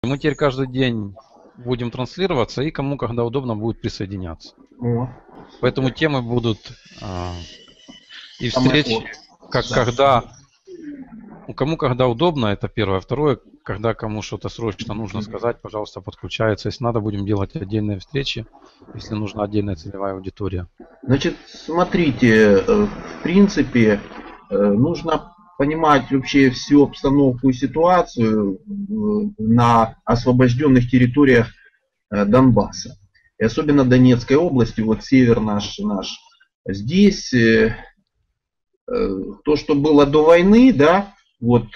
Мы теперь каждый день будем транслироваться, и кому когда удобно будет присоединяться. О, Поэтому супер. темы будут и Самое встречи, да. когда кому когда удобно, это первое. Второе, когда кому что-то срочно нужно сказать, пожалуйста, подключается. Если надо, будем делать отдельные встречи, если нужна отдельная целевая аудитория. Значит, смотрите, в принципе, нужно понимать вообще всю обстановку и ситуацию на освобожденных территориях Донбасса. И особенно Донецкой области, вот север наш. Здесь то, что было до войны, да, вот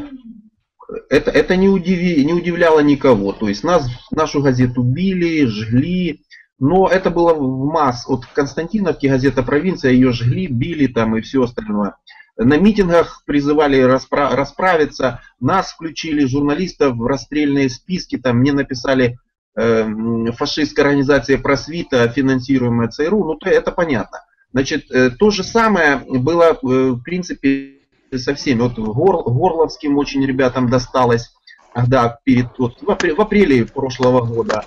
это не удивляло никого. То есть нашу газету били, жгли, но это было в масс. Вот в Константиновке газета «Провинция», ее жгли, били там и все остальное. На митингах призывали расправиться, нас включили, журналистов, в расстрельные списки, там мне написали фашистская организация «Просвита», финансируемая ЦРУ, ну это понятно. Значит, то же самое было, в принципе, со всеми. Вот Горловским очень ребятам досталось, когда в апреле прошлого года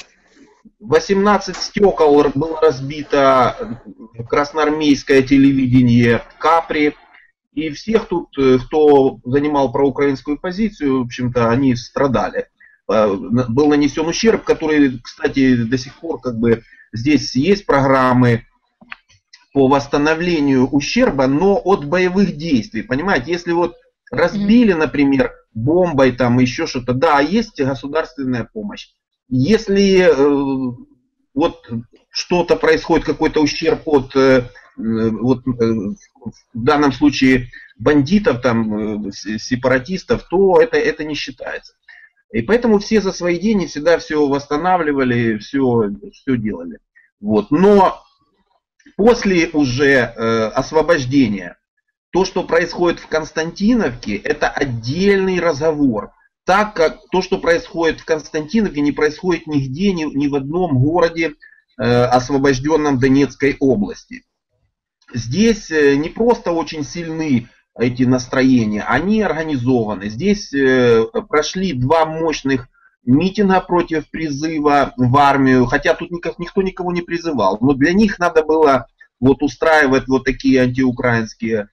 18 стекол было разбито, красноармейское телевидение, Капри. И всех тут, кто занимал проукраинскую позицию, в общем-то, они страдали. Был нанесен ущерб, который, кстати, до сих пор как бы здесь есть программы по восстановлению ущерба, но от боевых действий. Понимаете, если вот разбили, например, бомбой, там еще что-то, да, есть государственная помощь. Если вот что-то происходит, какой-то ущерб от, вот, в данном случае, бандитов, там, сепаратистов, то это не считается. И поэтому все за свои деньги всегда все восстанавливали, все делали. Вот. Но после уже освобождения, то, что происходит в Константиновке, это отдельный разговор. Так как то, что происходит в Константиновке, не происходит нигде, ни в одном городе, освобожденном Донецкой области. Здесь не просто очень сильны эти настроения, они организованы. Здесь прошли 2 мощных митинга против призыва в армию, хотя тут никто никого не призывал. Но для них надо было вот устраивать вот такие антиукраинские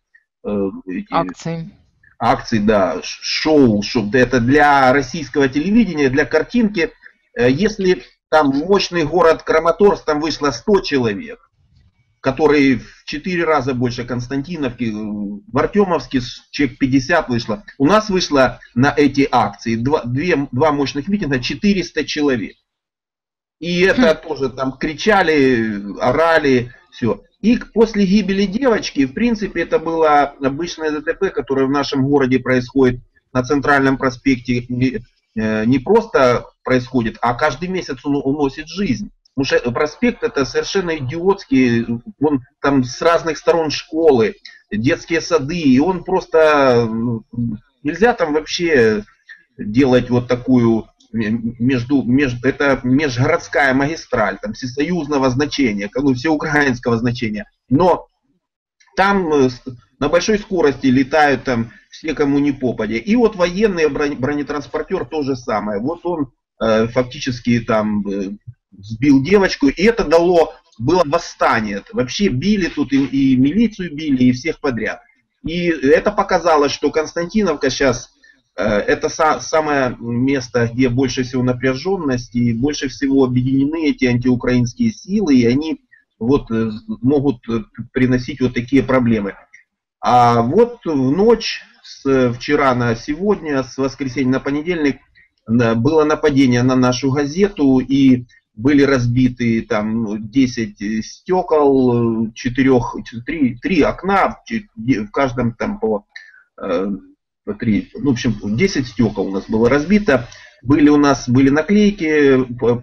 акции, да, шоу. Это для российского телевидения, для картинки. Если там мощный город Краматорск, там вышло 100 человек, который в 4 раза больше Константиновки, в Артемовске человек 50 вышло. У нас вышло на эти акции 2 мощных митинга 400 человек. И это тоже там кричали, орали, все. И после гибели девочки, в принципе, это было обычное ДТП, которое в нашем городе происходит на Центральном проспекте. Не просто происходит, а каждый месяц он уносит жизнь. Потому что проспект это совершенно идиотский, он там с разных сторон школы, детские сады, и он просто, нельзя там вообще делать вот такую, это межгородская магистраль, там всесоюзного значения, всеукраинского значения, но там на большой скорости летают там все, кому не попадя. И вот военный бронетранспортер то же самое, вот он фактически там сбил девочку, и это было восстание. Вообще били тут и милицию били, и всех подряд. И это показало, что Константиновка сейчас это самое место, где больше всего напряженности, и больше всего объединены эти антиукраинские силы, и они вот могут приносить вот такие проблемы. А вот в ночь с вчера на сегодня, с воскресенья на понедельник, было нападение на нашу газету, и были разбиты там 10 стекол, 3 окна, в каждом там по 3, ну, в общем, 10 стекол у нас было разбито. У нас были наклейки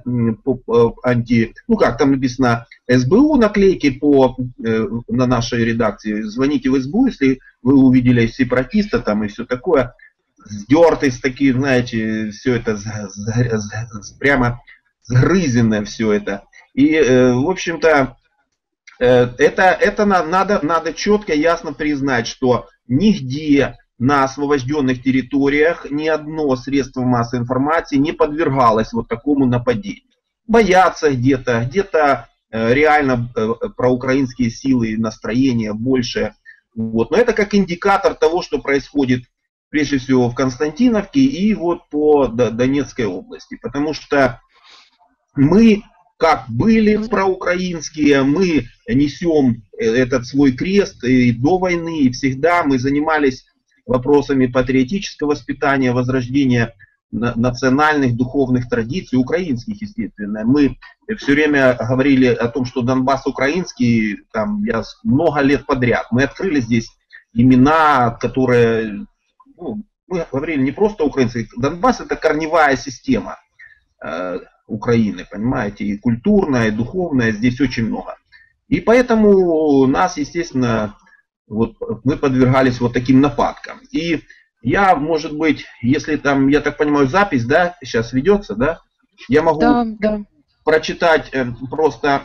ну как там написано, СБУ наклейки на нашей редакции. Звоните в СБУ, если вы увидели сепаратиста там и все такое. Сдертый, такие, знаете, все это прямо сгрызенное все это. И, в общем-то, это надо четко, ясно признать, что нигде на освобожденных территориях ни одно средство массовой информации не подвергалось вот такому нападению. Боятся где-то реально проукраинские силы и настроения больше. Вот. Но это как индикатор того, что происходит прежде всего в Константиновке и вот по Донецкой области. Потому что мы, как были проукраинские, мы несем этот свой крест и до войны, и всегда мы занимались вопросами патриотического воспитания, возрождения национальных духовных традиций, украинских, естественно. Мы все время говорили о том, что Донбасс украинский, там, много лет подряд. Мы открыли здесь имена, которые, мы говорили не просто украинский. Донбасс — это корневая система Украины, понимаете, и культурная, и духовная, здесь очень много. И поэтому нас, естественно, вот мы подвергались вот таким нападкам. И я, может быть, если там, я так понимаю, запись, да, сейчас ведется, да, я могу прочитать просто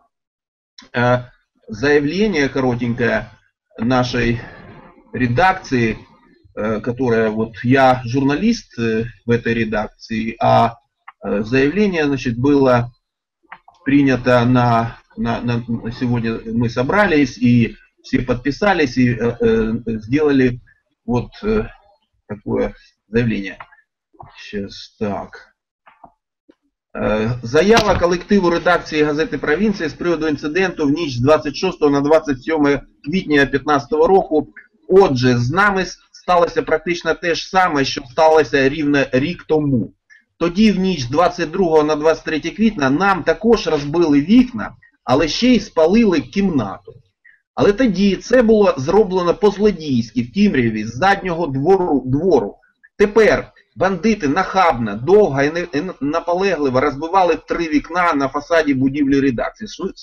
заявление коротенькое нашей редакции, которая, вот я журналист в этой редакции, а заявление, значит, было принято сегодня мы собрались и все подписались и сделали вот такое заявление. Сейчас так. Заява колективу редакції газети «Провінція» з приводу інциденту в ніч з 26 на 27 квітня 2015 року. Отже, з нами сталося практично те ж саме, що сталося рівно рік тому. Тоді в ніч з 22 на 23 квітня нам також розбили вікна, але ще й спалили кімнату. Але тоді це було зроблено по-злодійськи в Тімряві з заднього двору. Тепер бандити нахабно, довго і наполегливо розбивали 3 вікна на фасаді будівлі редакції.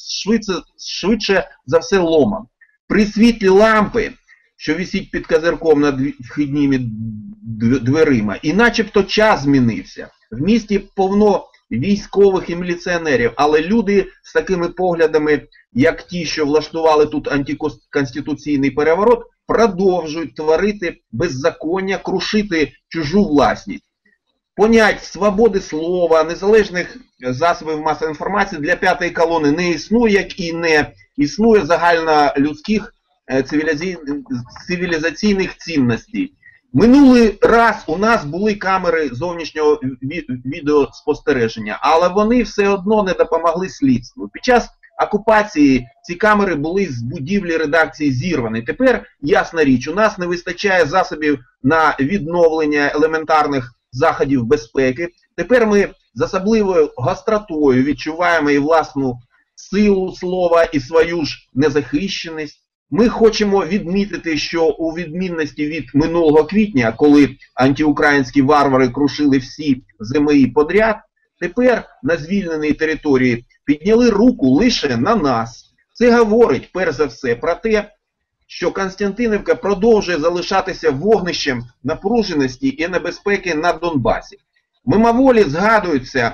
Швидше за все ломом. При світлі лампи, що висить під козирком над вхідними дверима, і начебто час змінився. В місті повно військових і міліціонерів, але люди з такими поглядами, як ті, що влаштували тут антиконституційний переворот, продовжують творити беззаконня, крушити чужу власність. Понять свободи слова, незалежних засобів масової інформації для п'ятої колони не існує, як і не існує загальнолюдських цивілізаційних цінностей. Минулий раз у нас були камери зовнішнього відеоспостереження, але вони все одно не допомогли слідству. Під час окупації ці камери були з будівлі редакції зірвані. Тепер, ясна річ, у нас не вистачає засобів на відновлення елементарних заходів безпеки. Тепер ми з особливою гостротою відчуваємо і власну силу слова, і свою ж незахищеність. Ми хочемо відмітити, що у відмінності від минулого квітня, коли антиукраїнські варвари крушили всі ЗМІ подряд, тепер на звільненій території підняли руку лише на нас. Це говорить, перш за все, про те, що Константинівка продовжує залишатися вогнищем напруженості і небезпеки на Донбасі. Мимоволі згадується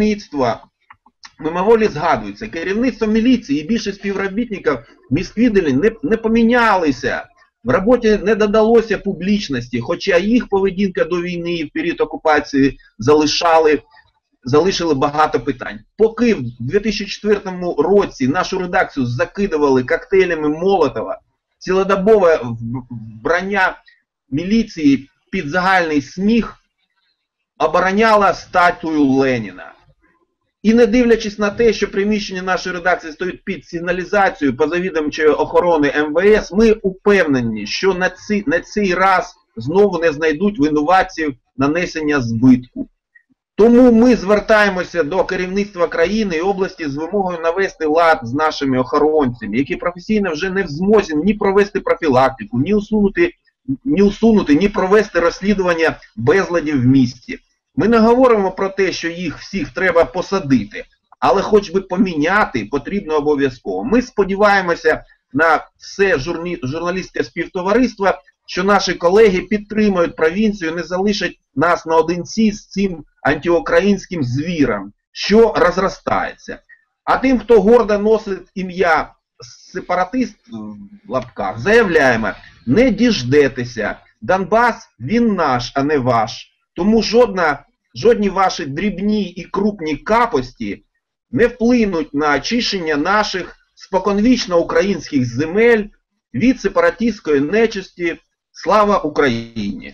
керівництво міліції і більшість співробітників міськвідділень не помінялися. В роботі не додалося публічності, хоча їх поведінка до війни і в період окупації залишили багато питань. Поки в 2004 році нашу редакцію закидували коктейлями Молотова, цілодобове вбрання міліції під загальний сміх обороняло статую Леніна. І не дивлячись на те, що приміщення нашої редакції стоїть під сигналізацією позавідомчої охорони МВС, ми упевнені, що на цей раз знову не знайдуть винуватців нанесення збитку. Тому ми звертаємося до керівництва країни і області з вимогою навести лад з нашими охоронцями, які професійно вже не в змозі ні провести профілактику, ні усунути, ні провести розслідування безладів в місті. Ми не говоримо про те, що їх всіх треба посадити, але хоч би поміняти потрібно обов'язково. Ми сподіваємося на все журналістське співтовариство, що наші колеги підтримують провінцію, не залишать нас наодинці з цим антиукраїнським звіром, що розростається. А тим, хто гордо носить ім'я сепаратист в лапках, заявляємо, не діждетеся Донбас, він наш, а не ваш. Тому жодні ваші дрібні і крупні капості не вплинуть на очищення наших споконвічно українських земель від сепаратистської нечисті. Слава Україні!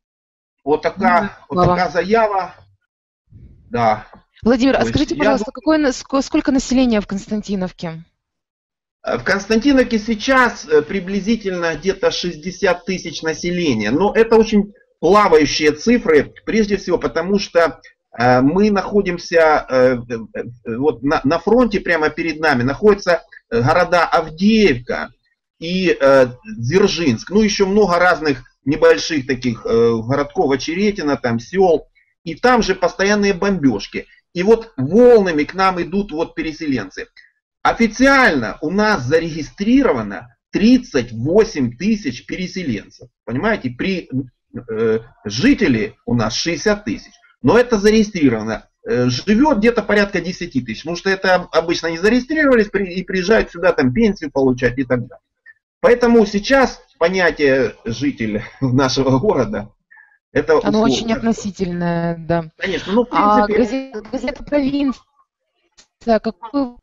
Отака заява. Да. Владимир, а скажите, пожалуйста, сколько населения в Константиновке? В Константиновке сейчас приблизительно где-то 60 тысяч населения. Но это очень плавающие цифры, прежде всего потому, что мы находимся вот на фронте, прямо перед нами находятся города Авдеевка и Дзержинск. Ну, еще много разных небольших таких городков, Очеретино, там сел. И там же постоянные бомбежки. И вот волнами к нам идут вот переселенцы. Официально у нас зарегистрировано 38 тысяч переселенцев. Понимаете, при жителей у нас 60 тысяч. Но это зарегистрировано. Живет где-то порядка 10 тысяч. Потому что это обычно не зарегистрировались и приезжают сюда там пенсию получать и так далее. Поэтому сейчас понятие житель нашего города, это оно очень относительное, да. Конечно, ну в принципе... газета «Провинция», какой...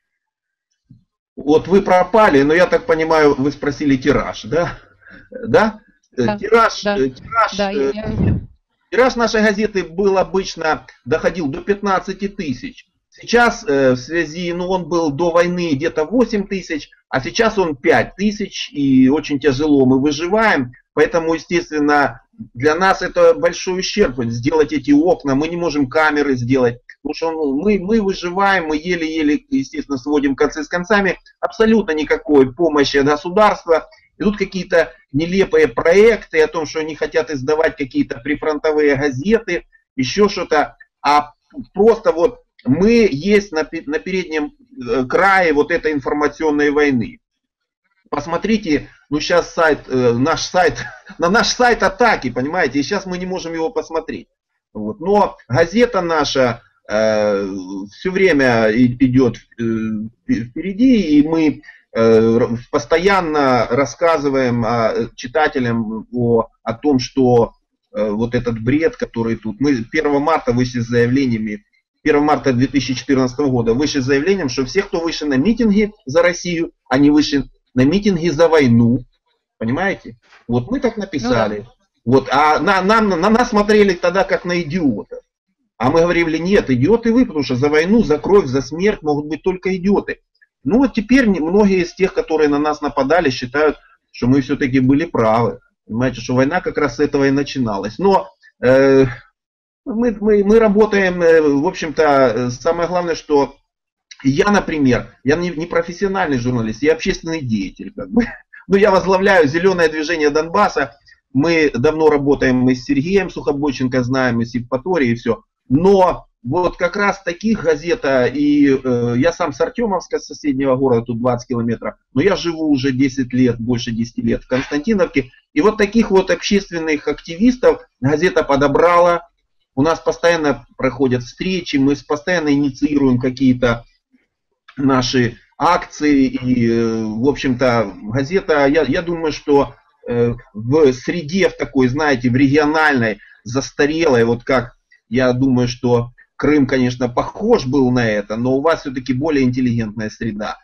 Вот вы пропали, но я так понимаю, вы спросили тираж, да? Да? Да, тираж, да, тираж, да, тираж нашей газеты был обычно, доходил до 15 тысяч. Сейчас в связи, ну он был до войны где-то 8 тысяч, а сейчас он 5 тысяч, и очень тяжело мы выживаем. Поэтому, естественно, для нас это большой ущерб, сделать эти окна, мы не можем камеры сделать. Потому что мы выживаем, мы еле-еле, естественно, сводим концы с концами. Абсолютно никакой помощи от государства. Идут какие-то нелепые проекты о том, что они хотят издавать какие-то прифронтовые газеты, еще что-то. А просто вот мы есть на переднем крае вот этой информационной войны. Посмотрите, ну сейчас на наш сайт атаки, понимаете, и сейчас мы не можем его посмотреть. Вот. Но газета наша все время идет впереди, и мы постоянно рассказываем читателям о том, что вот этот бред, который тут... Мы 1 марта вышли с заявлениями, 1 марта 2014 года вышли с заявлением, что все, кто вышли на митинги за Россию, они вышли на митинги за войну. Понимаете? Вот мы так написали. Ну, да. Вот, а на нас смотрели тогда как на идиотов. А мы говорили, нет, идиоты вы, потому что за войну, за кровь, за смерть могут быть только идиоты. Ну вот теперь многие из тех, которые на нас нападали, считают, что мы все-таки были правы. Понимаете, что война как раз с этого и начиналась. Но мы работаем, в общем-то, самое главное, что я, например, я не профессиональный журналист, я общественный деятель. Как бы. Но я возглавляю Зеленое движение Донбасса. Мы давно работаем и с Сергеем Сухобойченко, знаем, и с Евпаторией, и все. Но вот как раз таких газета, и я сам с Артемовска, с соседнего города, тут 20 километров, но я живу уже 10 лет, больше 10 лет в Константиновке. И вот таких вот общественных активистов газета подобрала. У нас постоянно проходят встречи, мы постоянно инициируем какие-то наши акции. И, в общем-то, газета, я думаю, что в среде, в такой, знаете, в региональной, застарелой, вот как, я думаю, что Крым, конечно, похож был на это, но у вас все-таки более интеллигентная среда.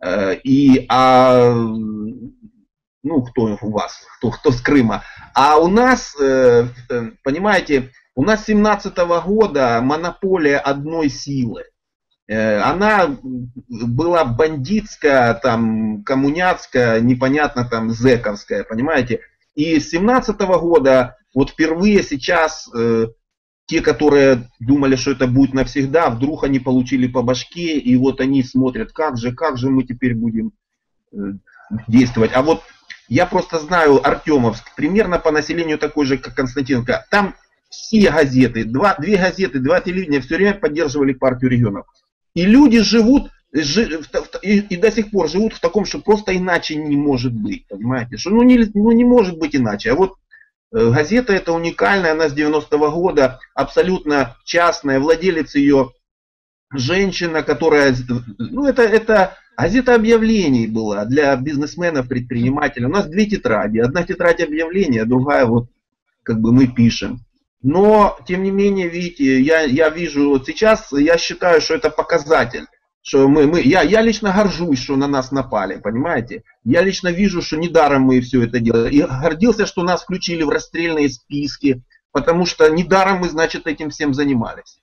Ну, кто у вас, кто с Крыма. А у нас, понимаете, у нас с 17-го года монополия одной силы. Она была бандитская, там, коммуняцкая, непонятно, там, зэковская, понимаете. И с 17-го года, вот впервые сейчас, те, которые думали, что это будет навсегда, вдруг они получили по башке, и вот они смотрят, как же мы теперь будем действовать. А вот я просто знаю Артемовск, примерно по населению такой же, как Константиновка. Там все газеты, две газеты, два телевидения все время поддерживали партию регионов. И люди живут, и до сих пор живут в таком, что просто иначе не может быть, понимаете? Что не может быть иначе. А вот газета эта уникальная, она с 90-го года, абсолютно частная, владелец ее женщина, которая, ну это газета объявлений была для бизнесменов, предпринимателей. У нас 2 тетради. Одна тетрадь объявления, другая вот как бы мы пишем. Но, тем не менее, видите, я вижу, вот сейчас я считаю, что это показатель. Что я лично горжусь, что на нас напали, понимаете? Я лично вижу, что недаром мы все это делали. И гордился, что нас включили в расстрельные списки, потому что недаром мы, значит, этим всем занимались.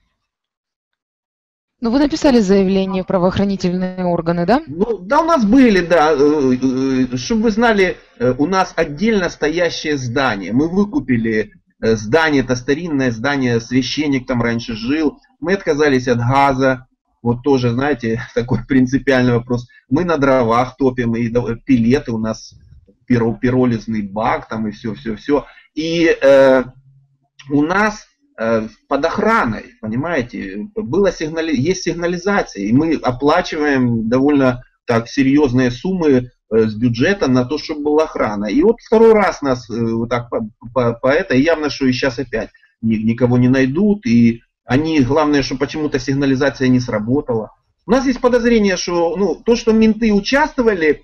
Ну, вы написали заявление в правоохранительные органы, да? Ну, да, у нас были, да. Чтобы вы знали, у нас отдельно стоящее здание. Мы выкупили здание, это старинное здание, священник там раньше жил. Мы отказались от газа. Вот тоже, знаете, такой принципиальный вопрос. Мы на дровах топим, и пилеты у нас, пиролизный бак там и все. И у нас под охраной, понимаете, есть сигнализация, и мы оплачиваем довольно так серьезные суммы с бюджета на то, чтобы была охрана. И вот второй раз нас вот так по этой, явно, что и сейчас опять никого не найдут, и они, главное, что почему-то сигнализация не сработала. У нас есть подозрение, что то, что менты участвовали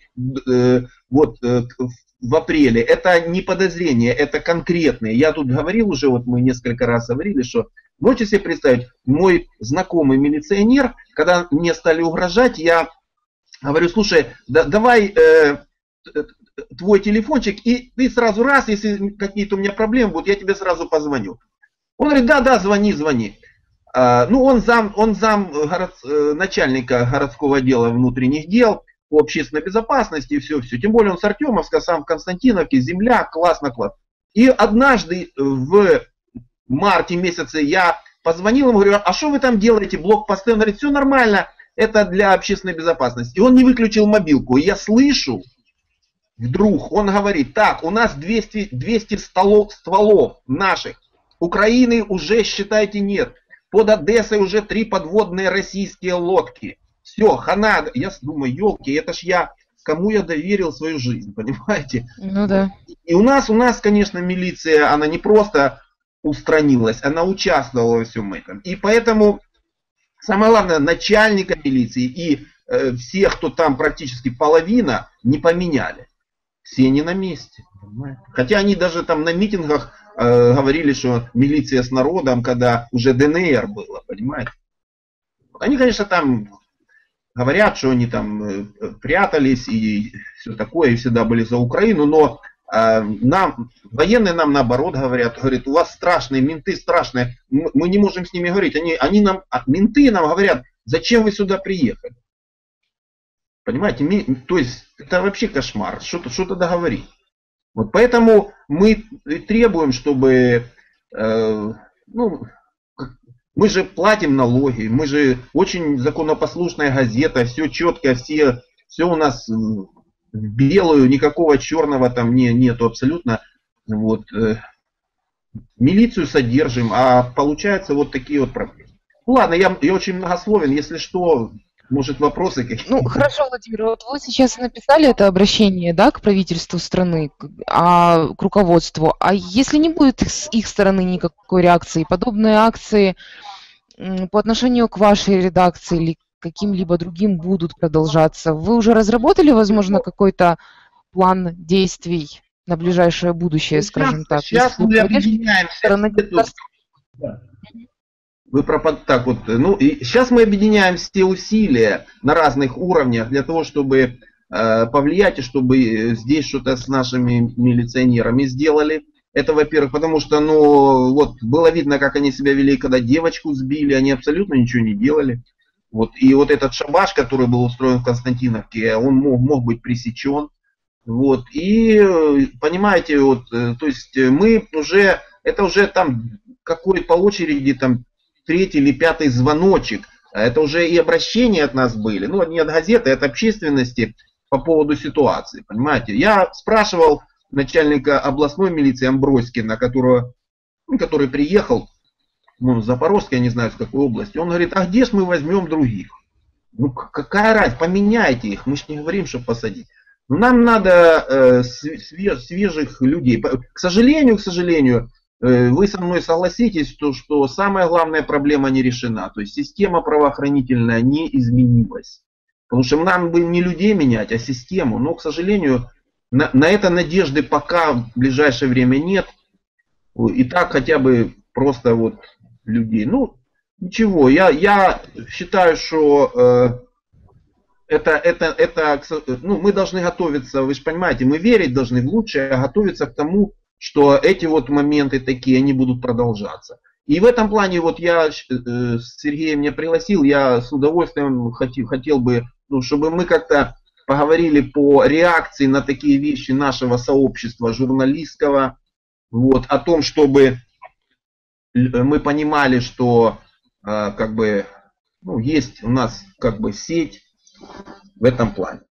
в апреле, это не подозрение, это конкретные. Я тут говорил уже, вот мы несколько раз говорили, что можете себе представить, мой знакомый милиционер, когда мне стали угрожать, я говорю, слушай, давай твой телефончик, и ты сразу раз, если какие-то у меня проблемы будут, я тебе сразу позвоню. Он говорит, да, звони. Он зам начальника городского отдела внутренних дел по общественной безопасности и все. Тем более он с Артемовска, сам в Константиновке, земля, классно. И однажды в марте месяце я позвонил ему, говорю, а что вы там делаете, блокпосты? Он говорит, все нормально, это для общественной безопасности. И он не выключил мобилку. И я слышу, вдруг он говорит, так, у нас 200 стволов наших. Украины уже, считайте, нет. Под Одессой уже 3 подводные российские лодки. Все, хана. Я думаю, елки, это ж кому я доверил свою жизнь, понимаете? Ну да. И у нас, конечно, милиция, она не просто устранилась, она участвовала во всем этом. И поэтому, самое главное, начальника милиции и всех, кто там практически половина, не поменяли. Все не на месте. Понимаете? Хотя они даже там на митингах говорили, что милиция с народом, когда уже ДНР было, понимаете? Они, конечно, там говорят, что они там прятались и все такое, и всегда были за Украину, но военные нам наоборот говорят, у вас страшные, менты страшные, мы не можем с ними говорить. Менты нам говорят, зачем вы сюда приехали? Понимаете, то есть это вообще кошмар, что тогда говорить? Вот поэтому мы требуем, чтобы, мы же платим налоги, мы же очень законопослушная газета, все четко, все у нас в белую, никакого черного там нету абсолютно. Вот. Милицию содержим, а получается вот такие вот проблемы. Ну ладно, я очень многословен, если что... Может, вопросы какие-то? Ну, хорошо, Владимир, вот вы сейчас написали это обращение, да, к правительству страны, к руководству, а если не будет с их стороны никакой реакции, подобные акции по отношению к вашей редакции или каким-либо другим будут продолжаться, вы уже разработали, возможно, какой-то план действий на ближайшее будущее, скажем так? Сейчас мы объединяемся. И сейчас мы объединяем все усилия на разных уровнях для того, чтобы повлиять и чтобы здесь что-то с нашими милиционерами сделали. Это, во-первых, потому что, было видно, как они себя вели, когда девочку сбили, они абсолютно ничего не делали. Вот. И вот этот шабаш, который был устроен в Константиновке, он мог быть пресечен. Вот. И, понимаете, то есть мы уже, это уже там какой по очереди там 3-й или 5-й звоночек. Это уже и обращения от нас были. Не от газеты, а от общественности по поводу ситуации. Понимаете? Я спрашивал начальника областной милиции Амброськина, который приехал, в Запорожске, я не знаю, с какой области. Он говорит, а где ж мы возьмем других? Какая разница, поменяйте их. Мы же не говорим, что посадить. Нам надо свежих людей. К сожалению, вы со мной согласитесь, что самая главная проблема не решена. То есть система правоохранительная не изменилась. Потому что нам бы не людей менять, а систему. Но, к сожалению, на это надежды пока в ближайшее время нет. И так хотя бы просто вот людей. Ну, ничего, я считаю, что ну, мы должны готовиться, вы же понимаете, мы верить должны в лучшее, а готовиться к тому, что эти вот моменты такие, они будут продолжаться. И в этом плане вот я, Сергей меня пригласил, я с удовольствием хотел бы, ну, чтобы мы как-то поговорили по реакции на такие вещи нашего сообщества журналистского, вот, о том, чтобы мы понимали, что как бы, ну, есть у нас как бы сеть в этом плане.